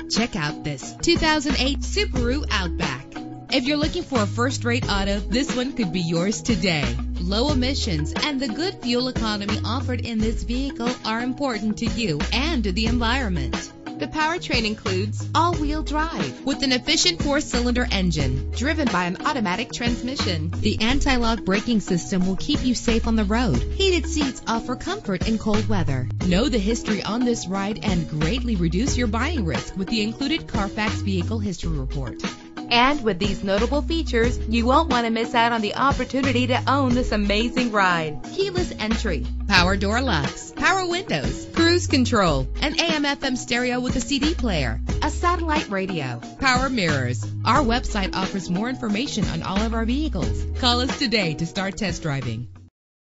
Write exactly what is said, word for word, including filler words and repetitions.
Check out this two thousand eight Subaru Outback. If you're looking for a first-rate auto, this one could be yours today. Low emissions and the good fuel economy offered in this vehicle are important to you and to the environment. The powertrain includes all-wheel drive with an efficient four-cylinder engine driven by an automatic transmission. The anti-lock braking system will keep you safe on the road. Heated seats offer comfort in cold weather. Know the history on this ride and greatly reduce your buying risk with the included Carfax Vehicle History Report. And with these notable features, you won't want to miss out on the opportunity to own this amazing ride. Keyless entry, power door locks, power windows, cruise control, an A M F M stereo with a C D player, a satellite radio, power mirrors. Our website offers more information on all of our vehicles. Call us today to start test driving.